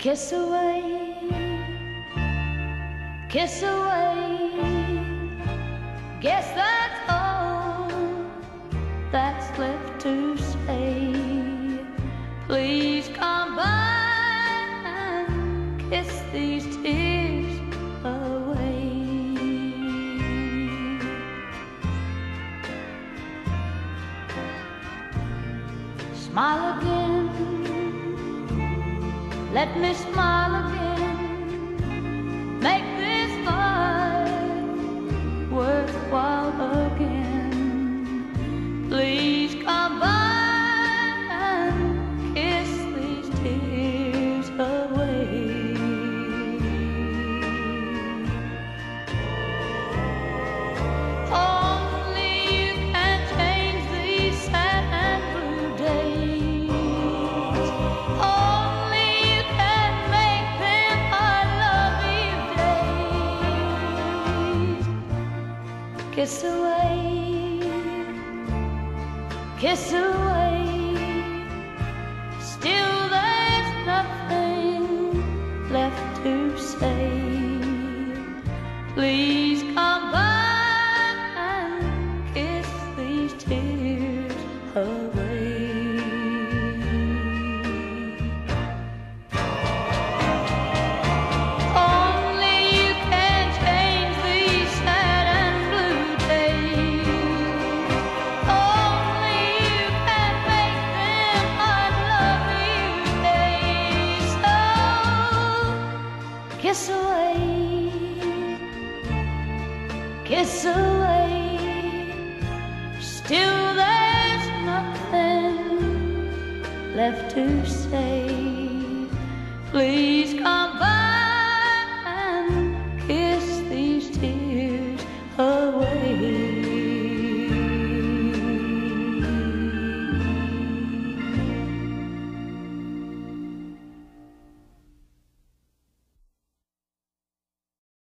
Kiss away, kiss away. Guess that's all that's left to say. Please come by and kiss these tears away. Smile again, let me smile again. Make this life worthwhile again. Please come by and kiss these tears away. Only you can change these sad and blue days. Only you can make them I love you days. Kiss away, kiss away. Still there's nothing left to say. Please come back and kiss these tears away. Only you can change these sad and blue days. Only you can make them I love you days. So kiss away, kiss away. Still there's nothing left to say. Please come